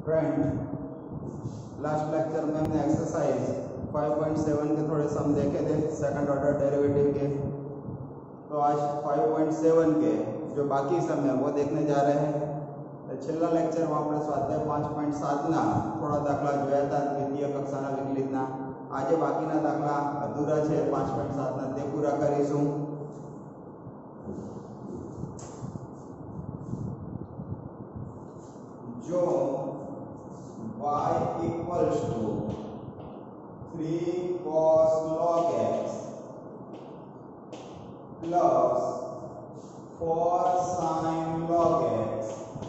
Friend last lecture में हमने exercise 5.7 के थोड़े सम देखे थे सेकंड ऑर्डर डेरिवेटिव के। तो आज 5.7 के जो बाकी सम है वो देखने जा रहे हैं। छेल्ला लेक्चर में આપણે સ્વાધ્યાય 5.7 ના થોડા દાખલા જોયા હતા દ્વિતીય કક્ષાના વિકલિતના। આજે બાકીના દાખલા અધૂરા છે 5.7 ના તે પૂરા કરીશું। जो y equals to 3 cos log x plus 4 sin log x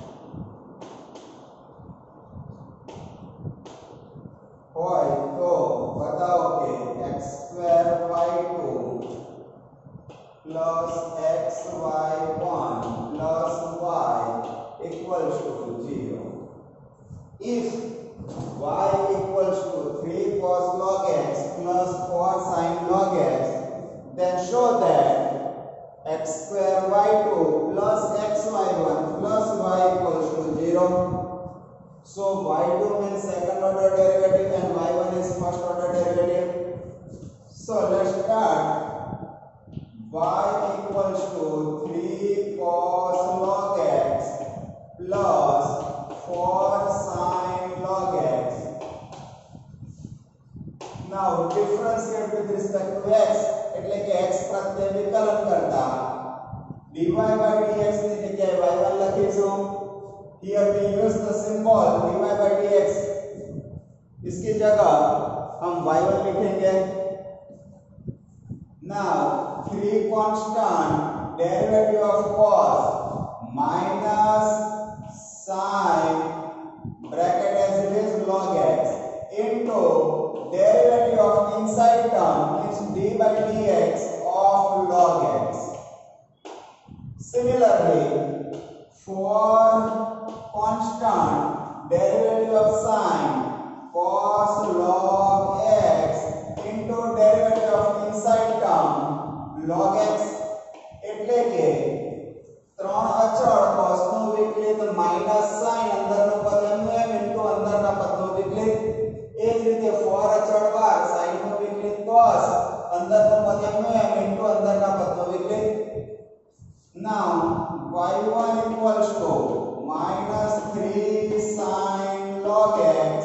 હોય તો બતાવો કે x2y2 plus xy1 plus y equals to 0. If y equals to 3 cos log x plus 4 sin log x, then show that x square y2 plus xy1 plus y equals to 0. So y2 means second order derivative and y1 is first order derivative. So let's start. Y equals to 3 cos log x plus 4 sin log x. Now differentiate with respect to x, એટલે કે x પ્રત્યે વિકલન કરતા dy by dx ની જગ્યાએ y1 લખીશું। Here we use the symbol dy by dx, इसकी जगह हम y1 लिखेंगे। Now 3 constant derivative of cos minus sin bracket as it is log x into derivative of inside term means d by dx of log x. Similarly, for constant derivative of sin cos log x into derivative of inside term log x, એટલે કે ત્રણ અચળ cos નું વિકલિત minus sin અંદરનું પદ mm into અંદરના પદનું વિકલિત। એ જ રીતે for અચળ બાર sin નું વિકલિત cos અંદરનું પદ mm into અંદરના પદનું વિકલિત। Now y1 equals to minus 3 sin log x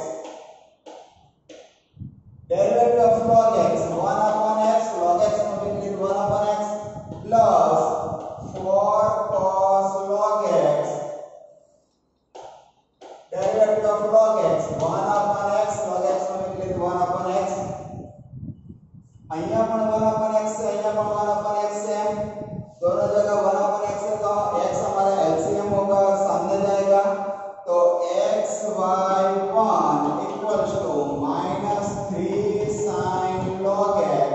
derivative of log x 1 upon x log x નું વિકલિત 1 upon x plus 4 cos log x derivative of log x 1 upon x log x નું વિકલિત 1 upon x। અહીંયા પણ 1 upon x છે, અહીંયા પણ 1 upon x છે, दोनों जगह 1 upon x है तो x हमारा LCM होगा, सामने जाएगा तो xy1 equals to minus 3 sin log x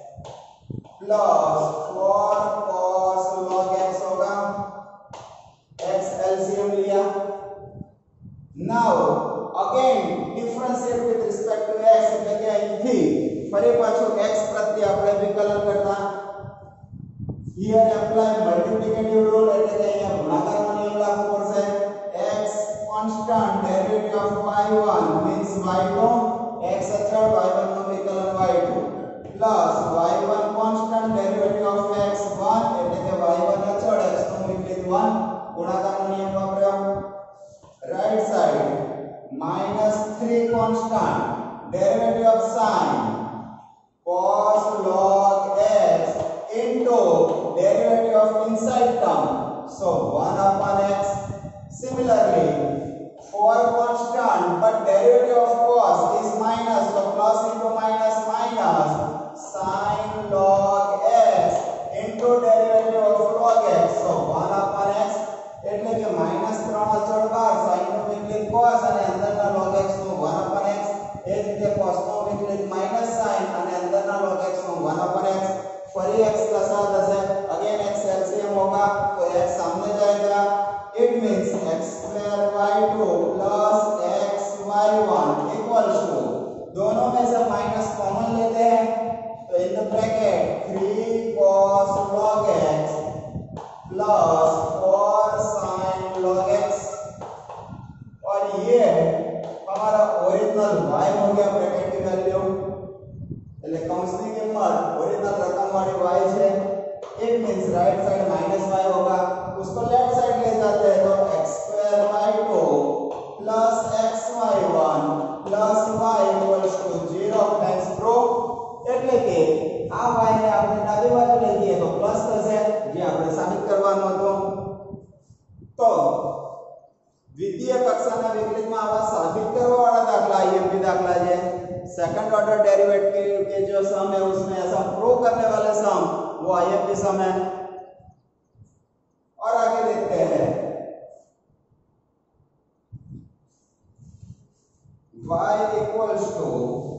plus 4 cos log x होगा। x LCM लिया। Now again differentiate with respect to x એટલે કે અહીંથી ફરી પાછું x પ્રત્યે આપણે વિકલન કરતા। Here apply multiplicative rule, એટલે કે અહીંયા ગુણાકારનો નિયમ લાગુ પડશે। x constant derivative of y1 means y2, x અચળ y1 નું વિકલન y2 plus y1 constant derivative of x1 એટલે કે y1 અચળ x નું વિકલિત 1 ગુણાકારનો નિયમ વાપર્યો। right side minus 3 constant derivative of sin cos log x into derivative of inside term, so 1 upon x। Similarly, for constant but derivative of cos is minus, so plus into minus minus sin log x into derivative of log x, so 1 upon x એટલે કે minus 3 અચળ બાર sin નું વિકલિત cos અને અંદરના log x નું 1 upon x। એ જ રીતે cos નું વિકલિત minus sin અને અંદરના log x નું 1 upon x। फरी x का साथ है, अगेन x LCM होगा तो x सामने जाएगा। It means x square y2 plus xy1 equals to, दोनों में से माइनस कॉमन लेते हैं तो in the bracket 3 cos log x plus 4 sin log x, और ये દ્વિતીય કક્ષાના વિકલિતમાં આવા સાબિત કરવા वाला दाखला आईएमपी दाखला है सेकंड ऑर्डर डेरिवेटिव के जो सम है उसमें ऐसा प्रूव करने वाले सम वो आईएमपी सम है। और आगे देखते हैं y equals to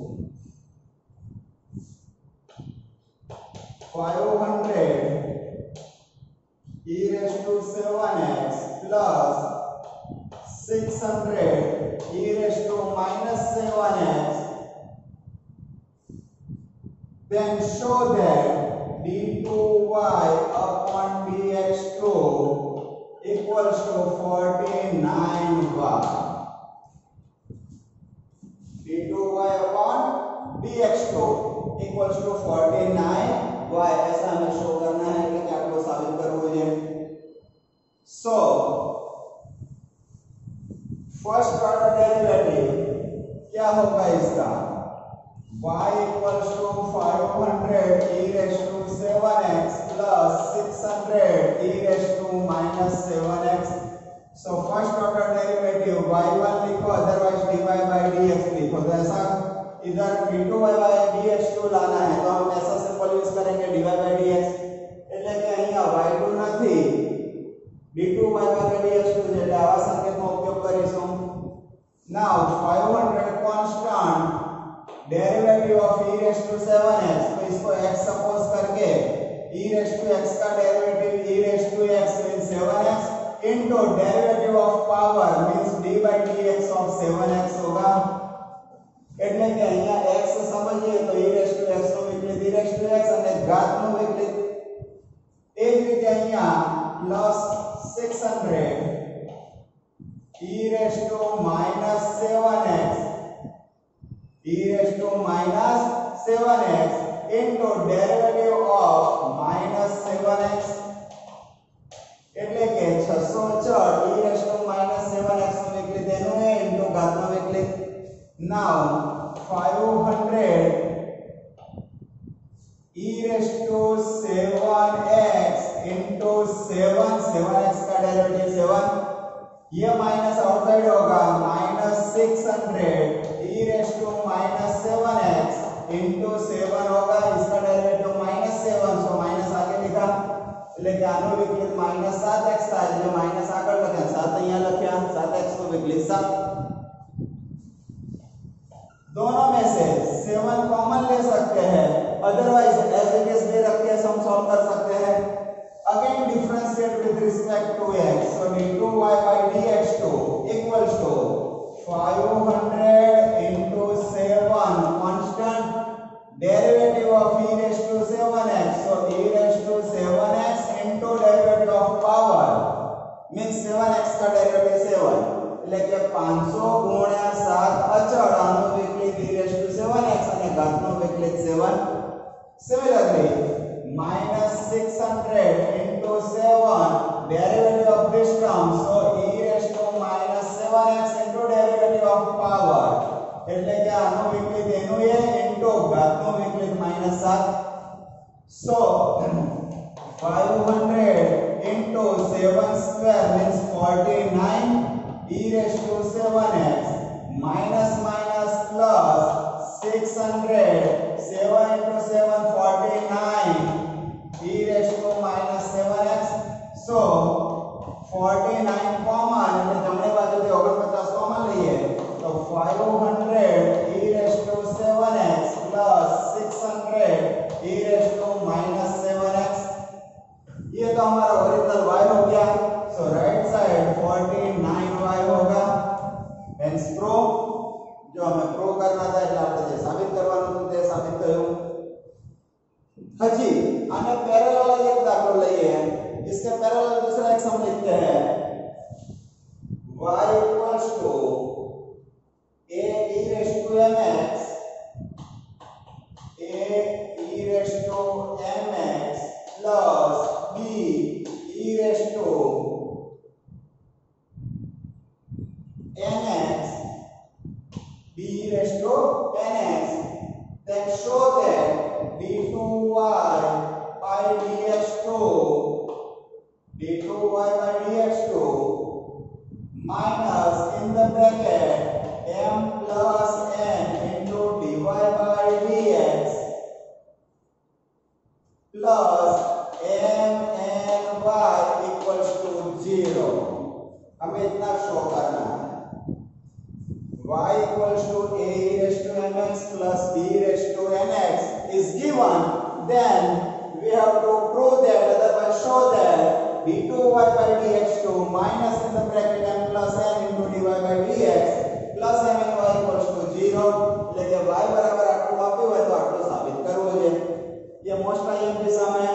500 e raised to 7x plus 600 e raised to minus 7x, then show that d2y upon dx2 equals to 49y. d2y upon dx2 equals to 49y ऐसा हमें शो करना है कि क्या आपको साबित करना है। सो फर्स्ट ऑर्डर डेरिवेटिव क्या होगा इसका y equals to 500 e raised to 7x plus 600 e raised to minus 7x। so first order derivative y1 लिखो otherwise dy by dx लिखो। तो ऐसा इधर d2y by dx2 लाना है तो हम ऐसा सिंपल यूज करेंगे dy by dx એટલે કે અહીંયા y2 નથી d2y by dx2 એટલે આવા સંકેતનો ઉપયોગ કરીશું। now 500 constant derivative of e raised to 7x तो इसको x सपोज करके e raised to x का derivative e raised to x means 7x into derivative of power means d by dx of 7x होगा। એટલે કે અહીંયા x સમજીએ તો e raised to x નો વિકલિત e raised to x અને ઘાત નો વિકલિત એ જ રીતે અહીંયા plus 600 e raised to minus 7x e raised to minus 7x into derivative of minus 7x એટલે કે 604 e raised to minus 7x નો વિકલિત એનો એ into ઘાત નો વિકલિત। now 500 e raised to 7x into 7x का डेरिवेटिव 7 ये माइनस आउटसाइड होगा minus 600 e raised to minus 7x into 7 होगा इसका डेरिवेटिव माइनस 7 सो माइनस आगे लिखा એટલે કે આનો વિકલિત માइनस 7x થાય એટલે માइनस આગળ લખ્યા 7 અહીંયા લખ્યા 7x નો વિકલિત 7। दोनों में से 7 कॉमन ले सकते हैं अदरवाइज एज इट इज दे रख के हम सॉल्व कर सकते हैं। again differentiate with respect to x so d2y by dx2 equals to 500 into 7 constant derivative of e raised to 7x so e raised to 7x into derivative of power means 7x का derivative 7 એટલે કે 500 ગુણ્યા 7 અચળ આનો વિકલિત e raised to 7x અને ઘાતનો વિકલિત 7। similarly minus 600 into 7 derivative of this term so e raised to minus 7x into derivative of power એટલે કે આનો વિકલિત એનું એ into ઘાતનો વિકલિત minus 7 so 500 into 7 square means 49 e raised to 7x minus minus plus 600 7 into 7 49 e raised to minus 7x so 49 common એટલે જમણી બાજુથી 49 common લઈએ તો 500 e raised to 7x plus 600 e raised to minus 7x ये तो हमारा original y हो गया सो राइट साइड 49y होगा हेंस प्रूव जो हमें प्रूव करना था એટલે આપણે જે સાબિત કરવાનું હતું તે સાબિત થયું। હજી આને પેરેલલ એક દાખલો લઈએ इसके पैरेलल दूसरा एक सम लिखते हैं y equals to a e raised to mx a e raised to mx plus b e raised to nx b e raised to nx then show that d2y by dx2 d2y by dx2 minus in the bracket m plus n into dy by dx plus m n y equals to 0. हमें इतना show करना है y equals to a raised to mx plus b raised to nx is given, then we have to prove that, otherwise show that d2y by dx2 minus in the bracket m plus n into dy by dx plus m n y equals to 0. એટલે કે y બરાબર આટલું આપ્યું હોય તો આટલું સાબિત કરવું છે. ये मोस्ट आईएमपी सम है.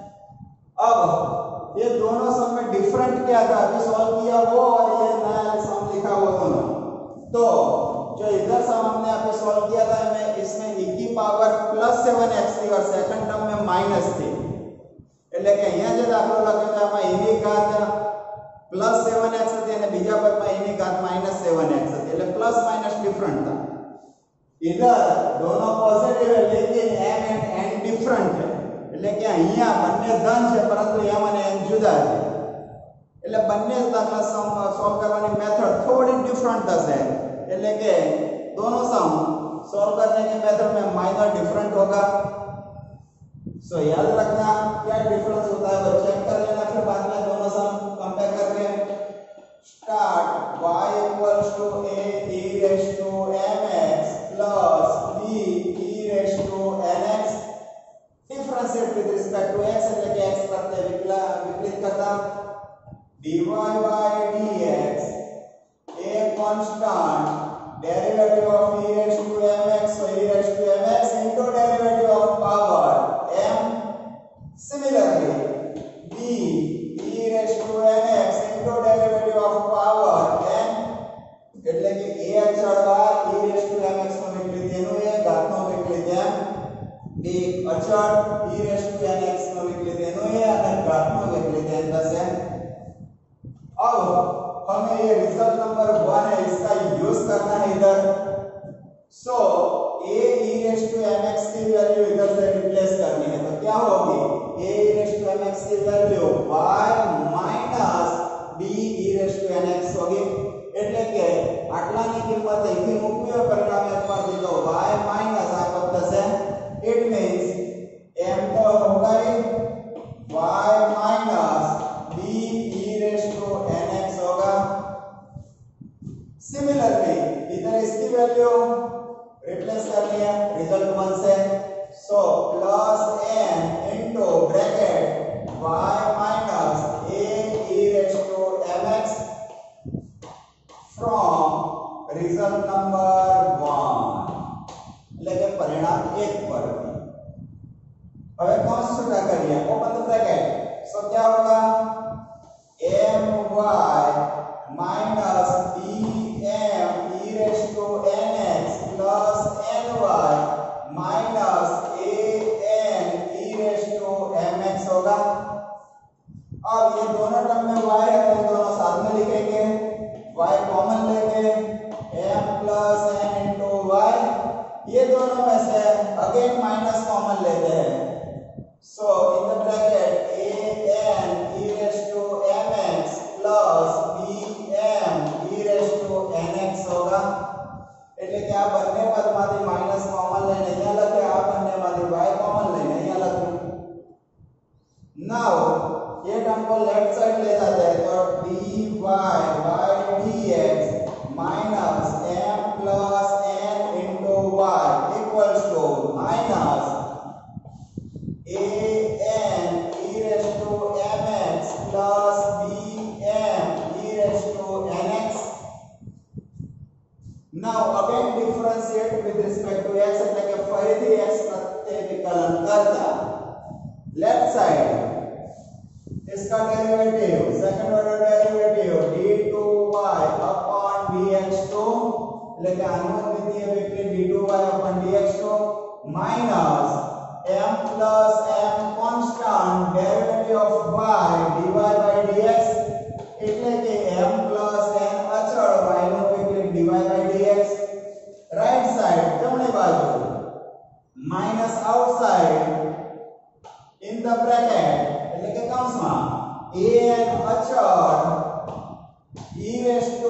अब ये दोनों सम में डिफरेंट क्या था अभी सॉल्व किया वो और ये नया सम लिखा हुआ दोनों. तो जो इधर सम हमने अभी सॉल्व किया था इसमें e की पावर +7x थी और सेकंड टर्म में माइनस थी. એટલે કે અહીંયા જે દાખલો લખ્યો છે આમાં e ની ઘાત +7x હતી અને બીજા પદમાં e ની ઘાત -7x હતી. એટલે પ્લસ માઇનસ ડિફરન્ટ था. इधर दोनों पॉजिटिव है लेकिन m एंड n डिफरेंट है. એટલે કે અહીંયા બંને ધન છે પરંતુ m અને n જુદા છે. એટલે બંને દાખલા સોલ્વ કરવાની મેથડ थोड़ी डिफरेंट હશે. એટલે કે दोनों सम सॉल्व करने की मेथड में माइनर डिफरेंट होगा. सो याद रखना क्या डिफरेंस होता है वो चेक कर लेना, फिर बाद में दोनों सम कंपेयर करके start y equals to a e raised to mx plus b e raised to nx differentiate with respect to x એટલે કે x પ્રત્યે વિપરીત કરતા dy by dx a constant derivative of e raised to mx, so e raised to mx into derivative of power m. Similarly, b e raised to mx into derivative of power n. એટલે કે a અચળ e raised to mx નો વિકલિત એનો એ ઘાતનો વિકલિત m, b અચળ e raised to nx નો વિકલિત એનો એ અને ઘાતનો વિકલિત n થશે. अब हमें ये रिजल्ट नंबर 1 है इसका यूज करना है इधर. So a e raised to mx की वैल्यू इधर से रिप्लेस करनी है तो क्या होगी a e raised to mx की value y minus b e raised to nx होगी. એટલે કે આટલાની કિંમત અહીંથી મૂકવી હોય પરિણામ એક પર દીધો y minus આ પદ થશે. इट मींस m तो होगा ही y minus b e raised to nx होगा. सिमिलरली इधर इसकी वैल्यू रिप्लेस करनी है रिजल्ट 1 से. So plus n into bracket y minus a e raised to mx from result number 1 એટલે કે પરિણામ 1 પર. હવે કૌંસ છૂટા કરીએ ઓપન ધ ब्रैकेट. सो क्या होगा my minus bm e raised to nx plus ny minus an e raised to mx होगा. अब ये दोनों टर्म में y है तो दोनों साथ में लिखेंगे. y कॉमन लेंगे m plus n into y. ये दोनों में से अगेन माइनस कॉमन लेते हैं. So in the bracket an e raised to mx plus bm e raised to nx होगा. એટલે કે આ બંને પદમાંથી માઈનસ કોમન લઈને અહીંયા લખે, આ બંનેમાંથી y કોમન લઈને અહીંયા લખ્યું. નાઉ ये टर्म को लेफ्ट साइड ले जाते हैं तो dy by dx minus m plus n into y equals to minus an e raised to mx plus bm e raised to nx. Now again differentiate with respect to x એટલે કે ફરીથી x પ્રત્યે વિકલન કરતા left side इसका derivative second order derivative d2y upon dx2 એટલે કે આનો દ્વિતીય વિકલિત d2y upon dx2 minus m plus m constant derivative of y dy by dx એટલે કે m plus n અચળ y નો વિકલિત dy by dx. Right side જમણી બાજુ minus outside in the bracket એટલે કે કૌંસમાં an અચળ e raised to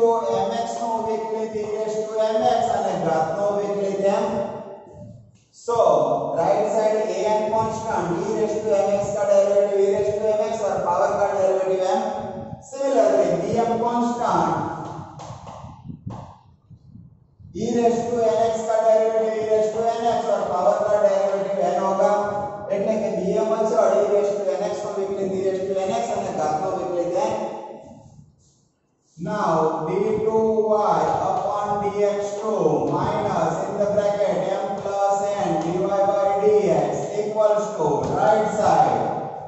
e raise to nx का derivative e raise to nx और पावर का डेरिवेटिव n होगा એટલે કે bm અચળ e રેઝ ટુ nx નો વિકલિત e રેઝ ટુ nx અને ઘાતનો વિકલિત n. Now d2y upon dx2 minus in the bracket m plus n dy by dx equals to right side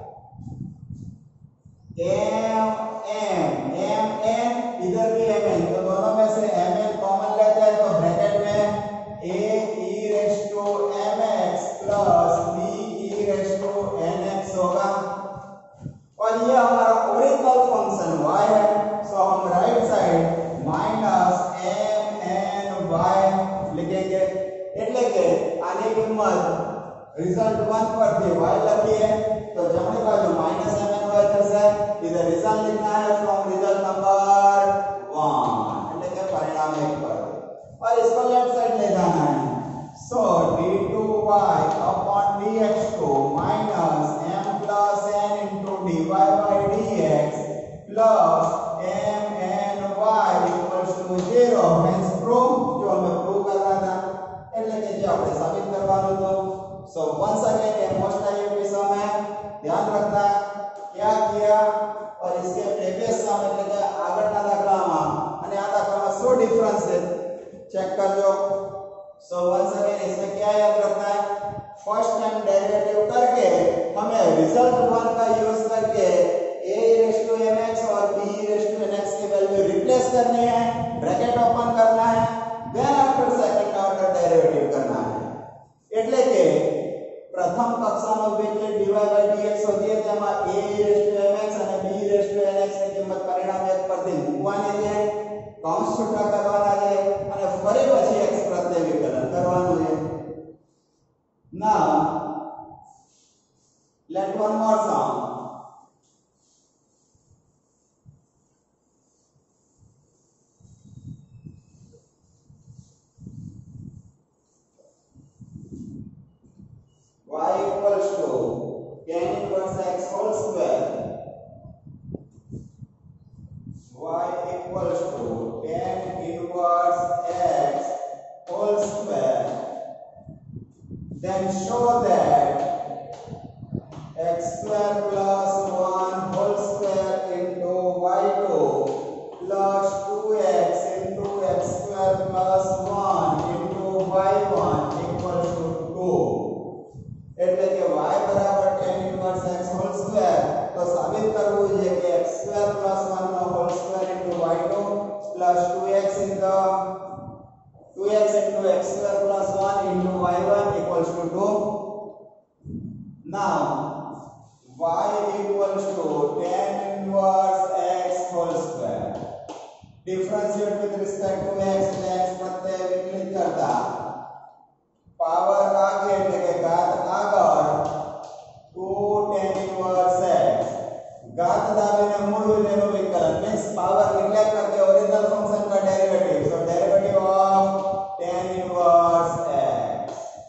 m n इधर भी mn तो दोनों में से mn कॉमन लेते हैं तो ब्रैकेट में a e raise to mx plus b e raise to nx होगा और ये हमारा ओरिजिनल फंक्शन y है सो हम राइट साइड माइनस mny लिखेंगे એટલે કે આની કિંમત રિઝલ્ટ 1 પરથી y લખીએ तो જમણી બાજુ माइनस mny થશે इधर रिजल्ट लिखना है फ्रॉम रिजल्ट नंबर 1 એટલે કે परिणाम 1 पर और इसको लेफ्ट साइड ले जाना है सो d2y upon dx2 minus m plus n into dy by dx plus mny equals to 0 hence prove जो हमें प्रूव करना था એટલે કે જે આપણે સાબિત કરવાનું હતું सो वंस अगेन ये मोस्ट आईएमपी सम है ध्यान रखना क्या किया और इसके प्रीवियस सम એટલે કે આગળના દાખલામાં અને આ દાખલામાં શું ડિફરન્સ છે चेक कर लो सो वंस अगेन इसमें क्या याद रखना है फर्स्ट टाइम डेरिवेटिव करके हमें रिजल्ट 1 का यूज करके a रेज़ टू mx और b रेज़ टू nx की वैल्यू रिप्लेस करनी है ब्रैकेट ओपन करना है then after second order derivative करना है એટલે કે પ્રથમ કક્ષાનો વિકલિત dy by dx શોધીએ તેમાં a રેઝ ટુ mx અને b રેઝ ટુ nx ની કિંમત પરિણામ 1 પરથી મૂકવાની છે કૌંસ છૂટા કરવાના છે અને ફરી પછી x પ્રત્યે વિકલન કરવાનું છે now let one more sum y equals to tan inverse x whole square y equals to tan inverse x whole square then show that x square plus 1 whole square into y2 plus 2x into x square plus 1 into y1 equals to 2 એટલે કે y બરાબર tan inverse x whole square તો સાબિત કરવું છે કે x square plus 1 નો whole square into y2 plus 2x into x square plus 1 into y1 equals to 2 now y equals to tan inverse x whole square differentiate with respect to x એટલે x પ્રત્યે વિકલિત કરતા power आगे એટલે કે ઘાત આગળ 2 tan inverse x घात दाबीने मूल मूल्यનું विकलन मींस पावर नेग्लेक्ट करके ओरिजिनल फंक्शन का derivative so derivative of tan inverse x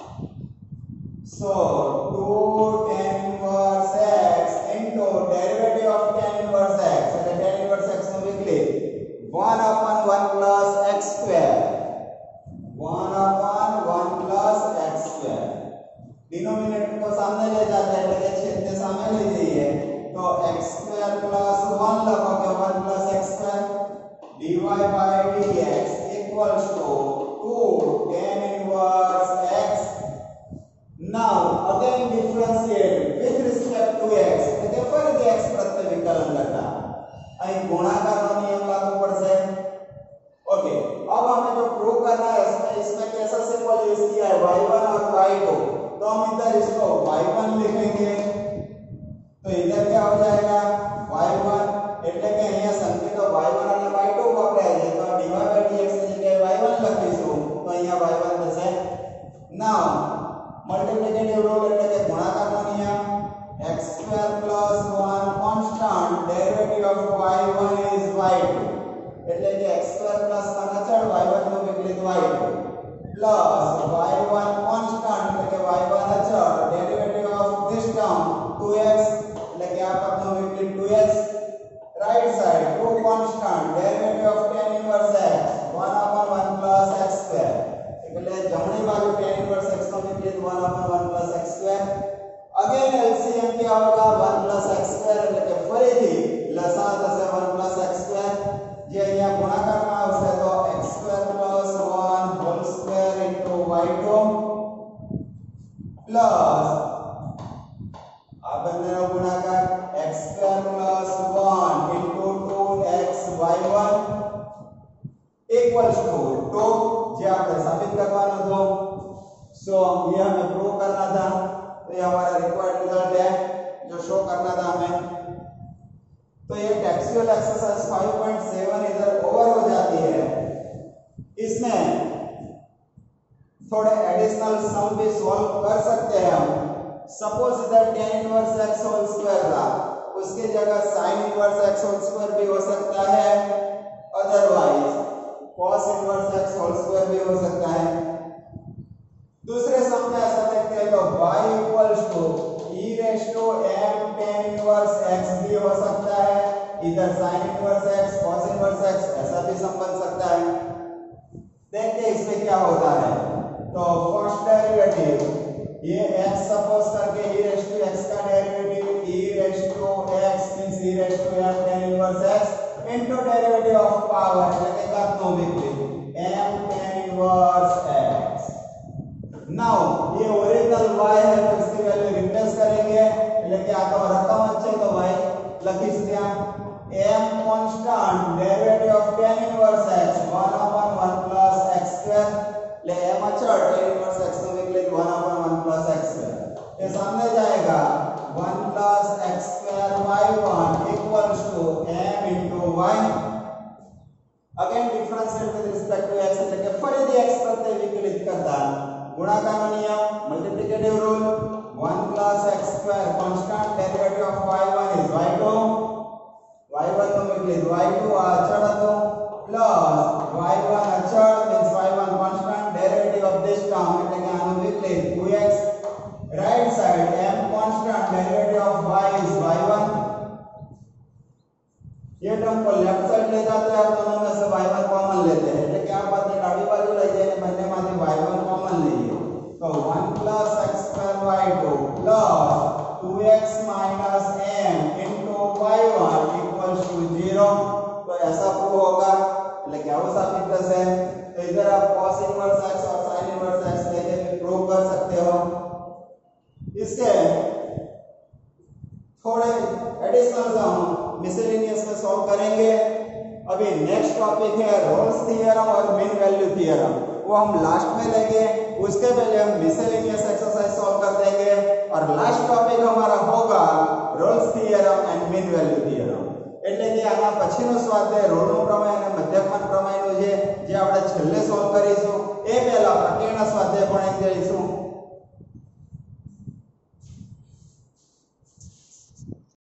so 2 tan inverse x into derivative of tan inverse x એટલે tan inverse x નું વિકલિત 1 upon 1 plus x square 1 upon 1 plus x square denominator को सामने ले जाते हैं એટલે छेद के सामने ले जाइए तो x square plus 1 लगोगे 1 plus x square dy by dx equals to 2 tan inverse x now again differentiate with respect to x એટલે ફરીથી x પ્રત્યે વિકલન કરતા અહીં ગુણાકારનો નિયમ લાગુ પડશે ओके अब हमें जो प्रूव करना है इसमें कैसा सिंबल यूज किया है y1 और y2 तो हम इधर इसको y1 लिखेंगे तो इधर क्या हो जाएगा y1 એટલે કે અહીંયા સંકેતો y1 અને y2 વપરાય છે તો dy by dx ની જગ્યાએ y1 લખીશું તો અહીંયા y1 થશે નાઉ મલ્ટીપ્લિકેટિવ રૂલ એટલે કે ગુણાકારનો નિયમ x2 1 constant derivative of y1 is y2 એટલે કે x2 1 અચળ y1 નું વિકલિત y2 પ્લસ y1 કોન્સ્ટન્ટ એટલે કે y1 અચળ derivative of this term 2x એટલે કે આ પદનું વિકલિત 2x right side 2 constant derivative of tan inverse x 1 upon 1 plus x square ગુણાકારમાં આવશે તો x² + 1 whole square * y2 plus આ બંનેનો ગુણાકાર x² + 1 * 2xy1 इक्वल्स टू जो आपने साबित करवाना था सो ये हमें प्रूव करना था तो ये हमारा रिक्वायर्ड रिजल्ट है जो शो करना था हमें। तो ये टेक्सचुअल एक्सरसाइज 5.7 इधर ओवर हो जाती है। इसमें थोड़े एडिशनल सम भी सॉल्व कर सकते हैं हम। सपोज इधर tan inverse x whole square था, उसकी जगह sin inverse x whole square भी हो सकता है, otherwise cos inverse x whole square भी हो सकता है। दूसरे सम में ऐसा देखते हैं तो y = e m tan inverse x भी हो सकता है, इधर sin inverse x cos inverse x ऐसा भी सम बन सकता है। देखते हैं इसमें क्या होता है। तो फर्स्ट डेरिवेटिव ये x सपोज करके e⁻x का derivative e⁻x means e⁻m tan inverse x into derivative of power એટલે ઘાતનો વિકલિત m tan inverse x। now ये ओरिजिनल y है तो इसकी वैल्यू रिप्लेस करेंगे એટલે કે આ તો રકમ જ છે તો y લખીશ ત્યાં m constant derivative of tan inverse x 1/1 + x² એટલે m અચળ tan inverse x નો વિકલિત 1/1 + x² ये सामने जाएगा 1 + x² y1 = m into y। Again differentiate with respect to x એટલે કે ફરીથી x પ્રત્યે વિકલિત કરતા ગુણાકારનો નિયમ multiplicative rule 1 + x² constant derivative of y1 is y2 y1 નો વિકલિત y2 આ અચળ હતો પ્લસ y1 અચળ means y1 constant derivative of this term એટલે કે આનો વિકલિત 2x right side m constant derivative of y is y1। ये टर्म को लेफ्ट साइड ले जाते हैं और दोनों में से y1 कॉमन लेते हैं એટલે કે આ બાજુ ડાબી બાજુ લઈ જઈને બંનેમાંથી y1 કોમન લઈએ તો 1 + x² y2 + 2x - m into y1 = 0। तो ऐसा प्रूव होगा એટલે કે આવું સાબિત થશે। तो इधर आप cos इनवर्स x और sin इनवर्स x लेके भी प्रूव कर सकते हो। इसके थोड़े एडिशनल सम मिसलेनियस में सॉल्व करेंगे। अभी नेक्स्ट टॉपिक है रोल्स थ्योरम और मीन वैल्यू थ्योरम, वो हम लास्ट में लेंगे। उसके पहले हम मिसलेनियस एक्सरसाइज सॉल्व कर देंगे और लास्ट टॉपिक हमारा होगा Rolle's theorem and mean value theorem. એટલે કે આના પછીનો સ્વાધ્યાય રોલનો પ્રમેય અને મધ્યકમાન પ્રમેયનો જે આપણે છેલ્લે સોલ્વ કરીશું એ પહેલા પ્રક્રિયાના સ્વાધ્યાય પણ